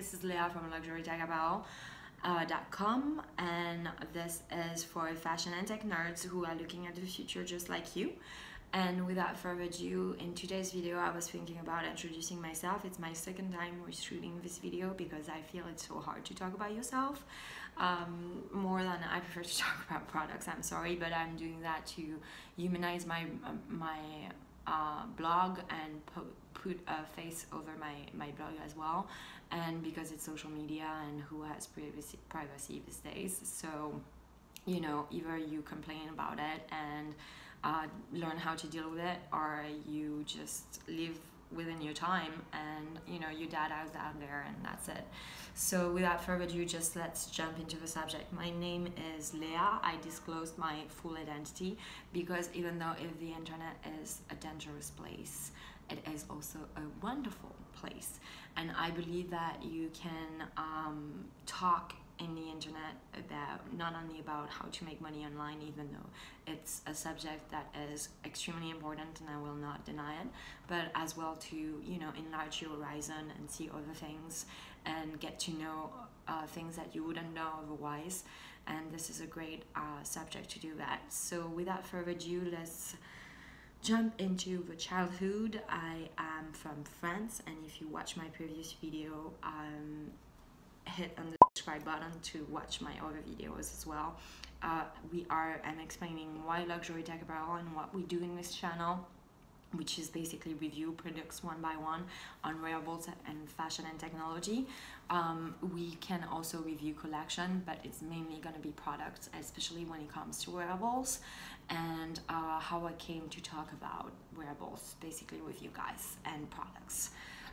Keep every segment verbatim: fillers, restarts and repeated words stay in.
this is Leah from luxury tech apparel dot com, and this is for fashion and tech nerds who are looking at the future just like you. And without further ado, in today's video I was thinking about introducing myself. It's my second time we're shooting this video because I feel it's so hard to talk about yourself, um, more than I prefer to talk about products. I'm sorry, but I'm doing that to humanize my my uh, blog and po put a face over my, my blog as well, and because it's social media and who has privacy, privacy these days. So, you know, either you complain about it and uh, learn how to deal with it, or you just live within your time and, you know, your data is out there and that's it. So without further ado, just let's jump into the subject. My name is Leah. I disclosed my full identity because even though if the internet is a dangerous place, it is also a wonderful place. And I believe that you can um, talk in the internet about not only about how to make money online, even though it's a subject that is extremely important and I will not deny it, but as well to, you know, enlarge your horizon and see other things and get to know uh, things that you wouldn't know otherwise. And this is a great uh, subject to do that. So without further ado, let's jump into the childhood. I am from France, and if you watch my previous video, um, hit on the subscribe button to watch my other videos as well. Uh, we are, I'm explaining why luxury tech apparel and what we do in this channel, which is basically review products one by one on wearables and fashion and technology. Um, we can also review collection, but it's mainly going to be products, especially when it comes to wearables, and uh, how I came to talk about wearables basically with you guys and products.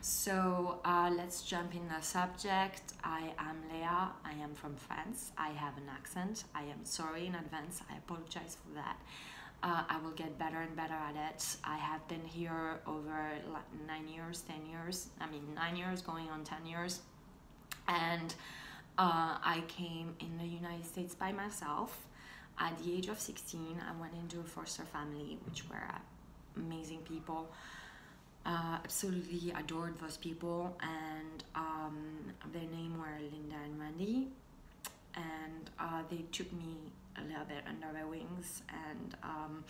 So uh, let's jump in the subject. I am Leah. I am from France. I have an accent. I am sorry in advance. I apologize for that. Uh, I will get better and better at it. I have been here over like nine years, ten years. I mean, nine years going on ten years. And uh, I came in the United States by myself. At the age of sixteen, I went into a foster family, which were amazing people. Uh, absolutely adored those people, and um, their name were Linda and Randy, and uh, they took me a little bit under their wings and um,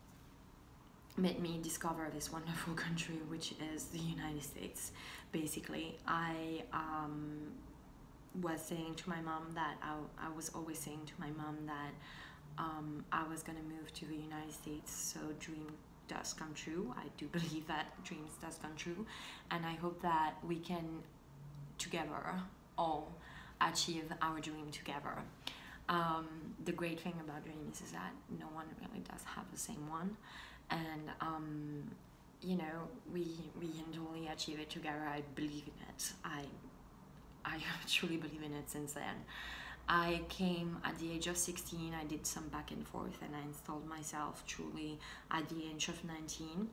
made me discover this wonderful country, which is the United States. Basically, I um, was saying to my mom that I, I was always saying to my mom that um, I was gonna move to the United States, so dream does come true. I do believe that dreams does come true, and I hope that we can together all achieve our dream together. Um, the great thing about dreams is that no one really does have the same one, and um, you know, we we can totally achieve it together. I believe in it. I I truly believe in it. Since then, I came at the age of sixteen. I did some back and forth, and I installed myself truly at the age of nineteen.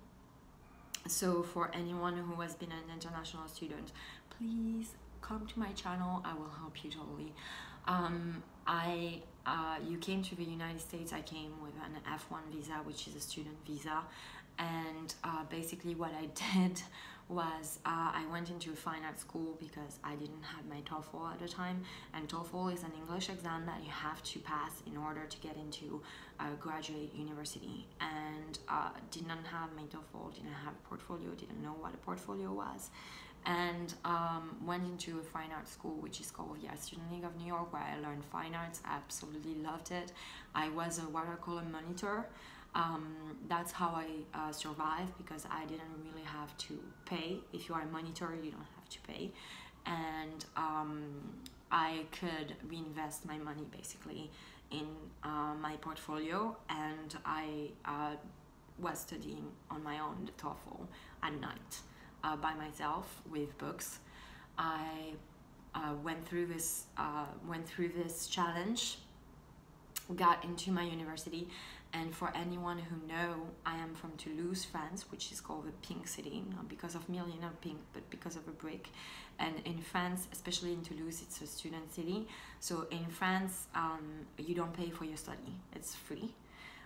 So for anyone who has been an international student, please come to my channel. I will help you totally. Um, I uh, you came to the United States. I came with an F one visa, which is a student visa, and uh, basically what I did was uh, I went into a fine art school because I didn't have my TOEFL at the time, and TOEFL is an English exam that you have to pass in order to get into a graduate university, and uh, didn't have my TOEFL, didn't have a portfolio, didn't know what a portfolio was, and um, went into a fine art school which is called the Student League of New York, where I learned fine arts. I absolutely loved it. I was a watercolor monitor. Um, that's how I uh, survived, because I didn't really have to pay. If you are a monitor, you don't have to pay, and um, I could reinvest my money basically in uh, my portfolio, and I uh, was studying on my own the TOEFL at night uh, by myself with books. I uh, went through this uh, went through this challenge, got into my university. And for anyone who know, I am from Toulouse, France, which is called the Pink City, not because of Millionaire Pink, but because of a brick. And in France, especially in Toulouse, it's a student city. So in France, um, you don't pay for your study, it's free.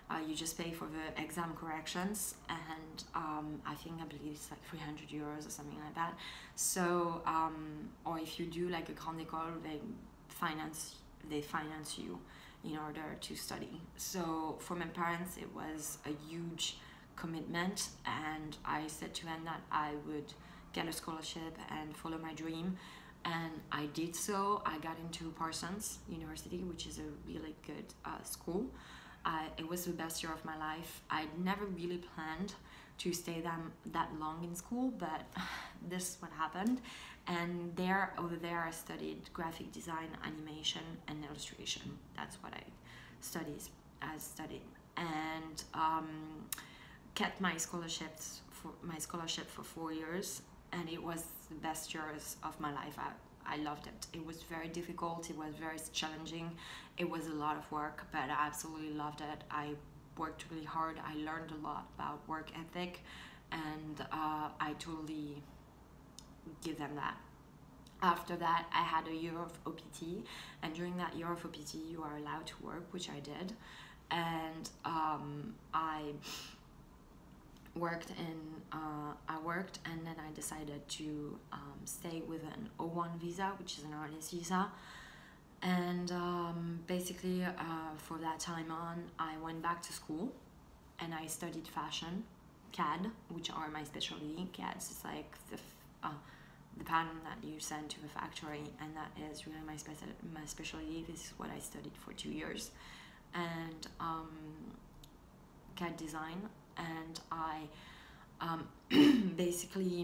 Uh, you just pay for the exam corrections, and um, I think I believe it's like three hundred euros or something like that. So um, or if you do like a grande école, they finance they finance you in order to study. So for my parents it was a huge commitment, and I said to them that I would get a scholarship and follow my dream, and I did so. I got into Parsons University, which is a really good uh, school. Uh, it was the best year of my life. I never really planned to stay that, that long in school, but this is what happened. And there, over there, I studied graphic design, animation, and illustration. That's what I studied. I studied, and um, kept my scholarships for my scholarship for four years, and it was the best years of my life. I, I loved it. It was very difficult, it was very challenging, it was a lot of work, but I absolutely loved it. I worked really hard, I learned a lot about work ethic, and uh, I totally give them that. After that, I had a year of O P T, and during that year of O P T, you are allowed to work, which I did, and um, I worked in uh, I worked and then I decided to um, stay with an O one visa, which is an artist visa, and um, basically uh, for that time on I went back to school and I studied fashion, C A D, which are my specialty. C A D is like the uh, the pattern that you send to the factory, and that is really my special my specialty. This is what I studied for two years, and um, C A D design. And I um, basically,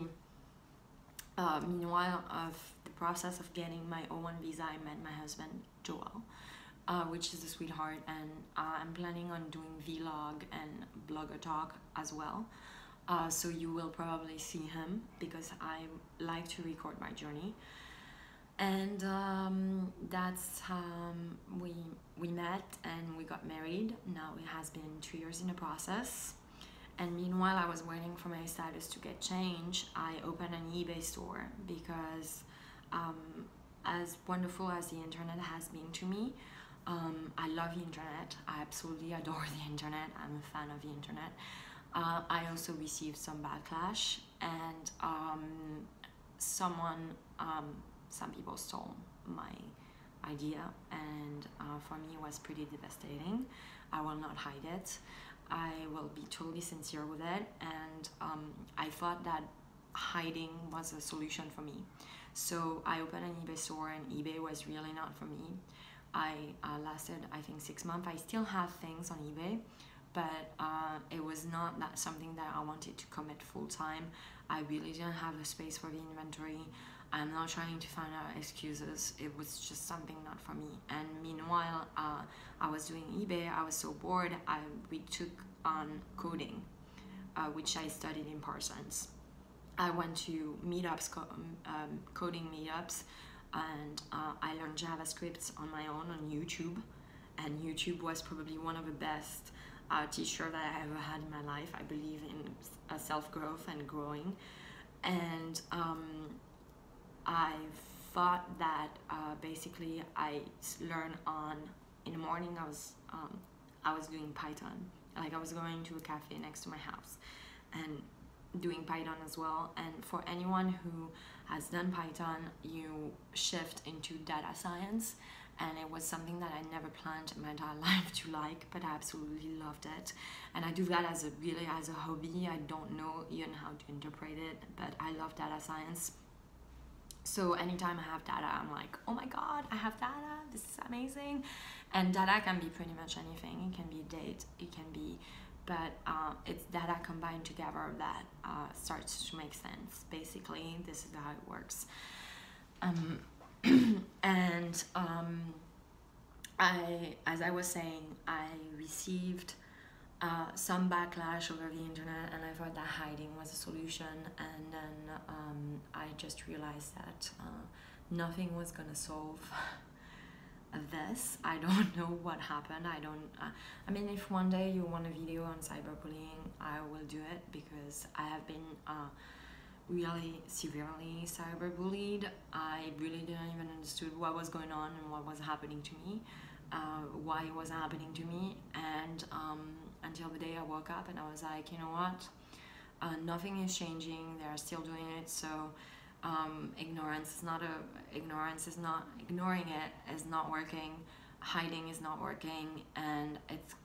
uh, meanwhile of the process of getting my O one visa, I met my husband, Joel, uh, which is a sweetheart, and uh, I'm planning on doing vlog and blogger talk as well. Uh, so you will probably see him because I like to record my journey. And um, that's um, we we met and we got married. Now it has been two years in the process. And meanwhile, I was waiting for my status to get changed. I opened an eBay store because um, as wonderful as the internet has been to me, um, I love the internet. I absolutely adore the internet. I'm a fan of the internet. Uh, I also received some backlash, and um, someone, um, some people stole my idea, and uh, for me it was pretty devastating. I will not hide it. I will be totally sincere with it, and um, I thought that hiding was a solution for me. So I opened an eBay store, and eBay was really not for me. I uh, lasted, I think, six months. I still have things on eBay, but uh, it was not that something that I wanted to commit full time. I really didn't have the space for the inventory. I'm not trying to find out excuses. It was just something not for me. And meanwhile, uh, I was doing eBay. I was so bored. I we took on coding, uh, which I studied in Parsons. I went to meetups, co um, coding meetups, and uh, I learned JavaScript on my own on YouTube. And YouTube was probably one of the best uh, teachers that I ever had in my life. I believe in uh, self-growth and growing. And um, I thought that uh, basically I learned on, in the morning I was, um, I was doing Python. Like I was going to a cafe next to my house and doing Python as well. And for anyone who has done Python, you shift into data science. And it was something that I never planned in my entire life to like, but I absolutely loved it. And I do that as a really as a hobby. I don't know even how to interpret it, but I love data science. So anytime I have data, I'm like, oh my god, I have data, this is amazing. And data can be pretty much anything. It can be date, it can be, but uh, it's data combined together that uh, starts to make sense. Basically, this is how it works. Um, and um, I, as I was saying, I received uh, some backlash over the internet, and I thought that hiding was a solution. And then um, I just realized that uh, nothing was gonna solve this. I don't know what happened. I don't. Uh, I mean, if one day you want a video on cyberbullying, I will do it because I have been. Uh, really severely cyberbullied. I really didn't even understood what was going on and what was happening to me, uh, why it was happening to me, and um, until the day I woke up and I was like, you know what, uh, nothing is changing, they're still doing it. So um, ignorance is not a ignorance is not ignoring it is not working, hiding is not working, and it's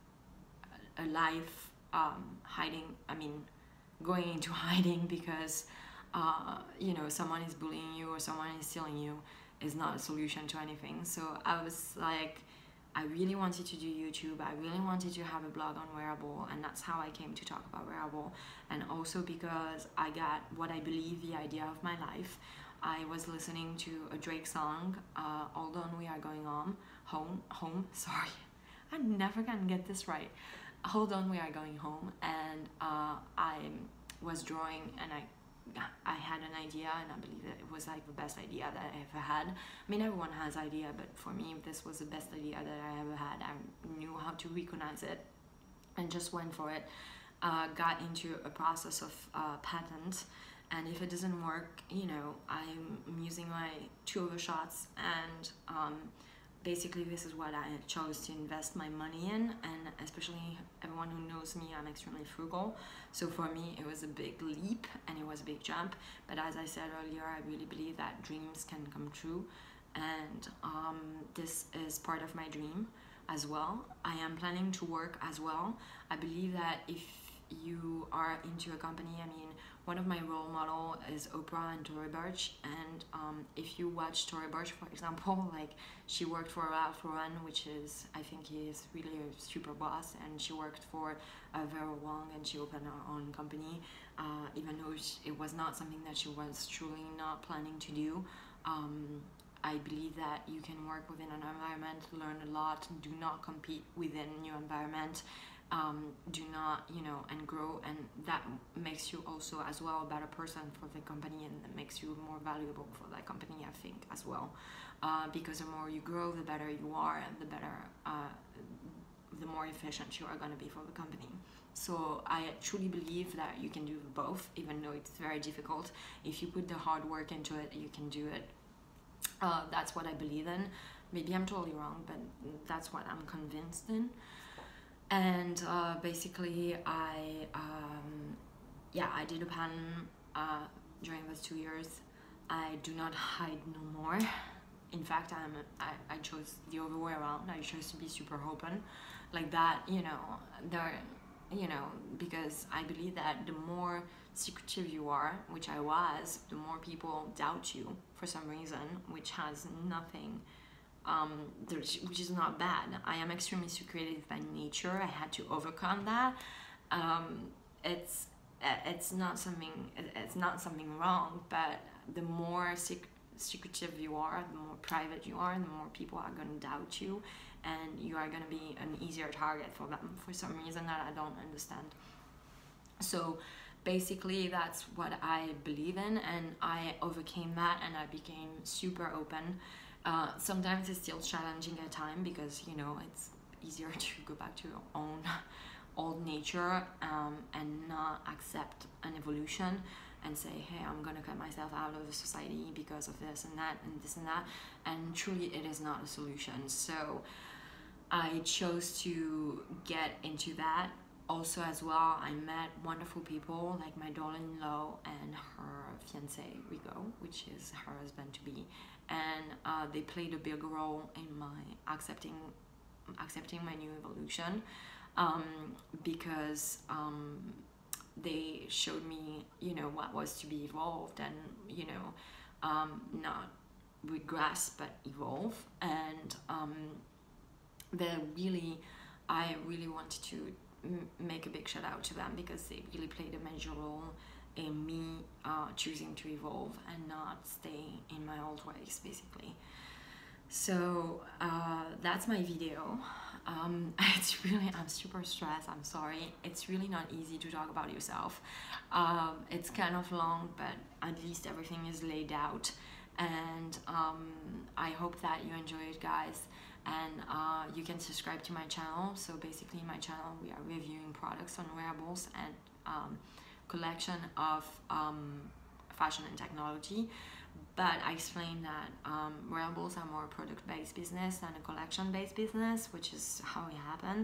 a life um, hiding, I mean going into hiding because uh, you know, someone is bullying you or someone is stealing you is not a solution to anything. So I was like, I really wanted to do YouTube, I really wanted to have a blog on wearable, and that's how I came to talk about wearable. And also because I got what I believe the idea of my life. I was listening to a Drake song, uh, Hold On We Are Going On, home, home, sorry, I never can get this right. Hold On We Are Going Home, and uh, I was drawing and I I had an idea, and I believe that it was like the best idea that I ever had. I mean, everyone has idea, but for me this was the best idea that I ever had. I knew how to recognize it and just went for it. Uh, got into a process of uh, patent, and if it doesn't work, you know, I'm using my two overshots, and um, basically this is what I chose to invest my money in. And especially everyone who knows me, I'm extremely frugal, so for me it was a big leap and it was a big jump. But as I said earlier, I really believe that dreams can come true, and um, this is part of my dream as well. I am planning to work as well. I believe that if you are into a company, I mean, one of my role model is Oprah and Tory Burch, and um, if you watch Tory Burch, for example, like she worked for Ralph Lauren, which is, I think he is really a super boss, and she worked for uh, Vera Wang, and she opened her own company, uh, even though it was not something that she was truly not planning to do. Um, I believe that you can work within an environment, learn a lot, do not compete within your environment, um, do not, you know, and grow, and that makes you also as well a better person for the company, and that makes you more valuable for that company, I think, as well. Uh, because the more you grow, the better you are, and the better, uh, the more efficient you are going to be for the company. So I truly believe that you can do both, even though it's very difficult. If you put the hard work into it, you can do it. Uh, that's what I believe in. Maybe I'm totally wrong, but that's what I'm convinced in. And uh, basically, I um, yeah, I did a patent uh, during those two years. I do not hide no more. In fact, I'm I, I chose the other way around. I chose to be super open, like that. You know, there, you know, because I believe that the more secretive you are, which I was, the more people doubt you for some reason, which has nothing, um, which is not bad. I am extremely secretive by nature. I had to overcome that. Um, it's it's not something it's not something wrong, but the more sec secretive you are, the more private you are, and the more people are going to doubt you, and you are going to be an easier target for them for some reason that I don't understand. So basically that's what I believe in, and I overcame that, and I became super open. Uh, sometimes it's still challenging at time, because you know it's easier to go back to your own old nature um, and not accept an evolution and say, hey, I'm gonna cut myself out of the society because of this and that and this and that, and truly it is not a solution. So I chose to get into that. Also as well, I met wonderful people like my daughter-in-law and her fiance Rico, which is her husband-to-be, and uh, they played a big role in my accepting accepting my new evolution, um, because um, they showed me, you know, what was to be evolved, and you know, um, not regress but evolve. And um, they really, I really wanted to m make a big shout out to them, because they really played a major role in me uh, choosing to evolve and not stay in my old ways, basically. So uh, that's my video. Um, it's really, I'm super stressed, I'm sorry. It's really not easy to talk about yourself. Um, it's kind of long, but at least everything is laid out. And um, I hope that you enjoy it, guys. And uh, you can subscribe to my channel. So basically my channel, we are reviewing products on wearables and um, collection of um, fashion and technology. But I explained that um, wearables are more product-based business than a collection-based business, which is how it happened.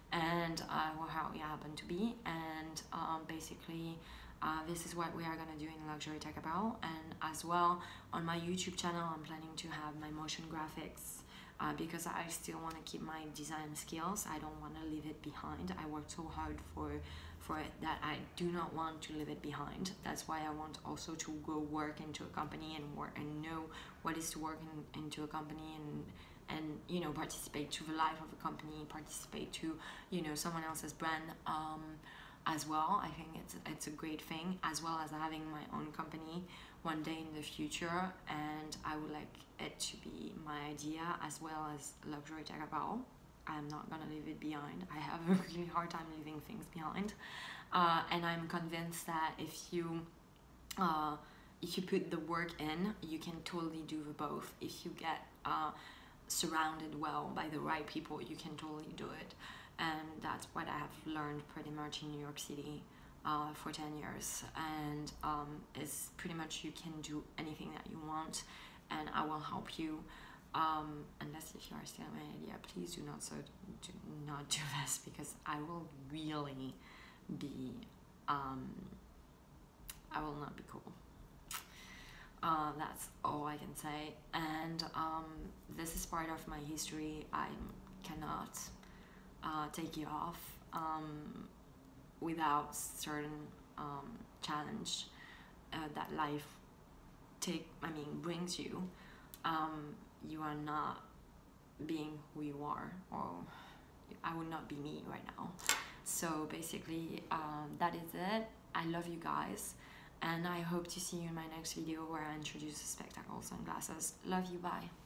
and uh, well, how it happened to be. And um, basically uh, this is what we are gonna do in Luxury Tech Apparel. And as well, on my YouTube channel, I'm planning to have my motion graphics, uh, because I still want to keep my design skills. I don't want to leave it behind. I worked so hard for for it that I do not want to leave it behind. That's why I want also to go work into a company and work and know what is to work in, into a company, and and you know, participate to the life of a company, participate to, you know, someone else's brand um, as well. I think it's it's a great thing, as well as having my own company one day in the future. And I would like it to be my idea, as well as Luxury Tech Apparel. I'm not gonna leave it behind. I have a really hard time leaving things behind, uh, and I'm convinced that if you uh, if you put the work in, you can totally do the both. If you get uh, surrounded well by the right people, you can totally do it. And that's what I have learned pretty much in New York City uh, for ten years. And um, it's pretty much you can do anything that you want, and I will help you. Um, unless if you are stealing my idea, please do not so do not do this, because I will really be um, I will not be cool. Uh, that's all I can say. And um, this is part of my history. I cannot uh, take it off um, without certain um, challenge uh, that life take. I mean, brings you. Um, you are not being who you are, or I would not be me right now. So basically, um, that is it. I love you guys, and I hope to see you in my next video where I introduce the Spectacle sunglasses. Love you, bye.